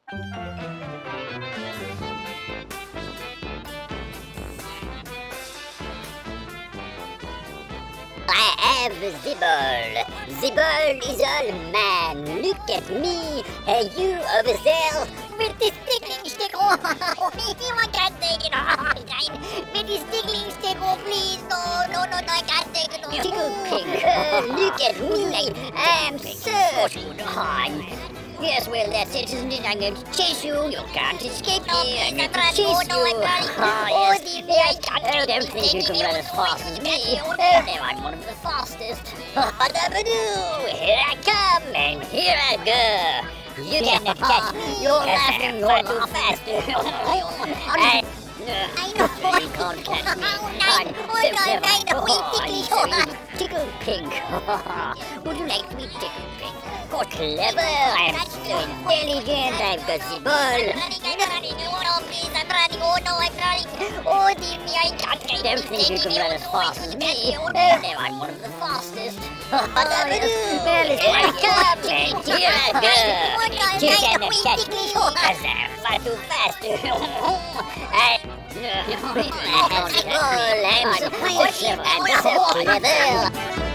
I am the ball. The ball is all man. Look at me. And you over there with the stickling stick. Oh, I can't take it. With the stickling stick. Oh, please. No, I can't take it. Tickle pink. Look at me. I am so fine. Yes, well, that's it, isn't it? I'm going to chase you. You can't escape me. I'm going to chase you. Yes. I don't think you can run as fast as me. Oh, no, I'm one of the fastest. Here I come, and here I go. You cannot catch me. You're laughing. You're too fast. I know. You can't catch me. Tickle Pink. Would you like to be Tickle Pink? Oh, clever. I'm so intelligent. I've got the ball. Oh, please, I'm running. Oh, no, I'm running. Oh, dear me, I can't. I don't think you can run as fast as me. Oh, no, I'm one of the fastest. Well, here I come, and here I go. You cannot catch me, because I'm far too fast. I'm so clever.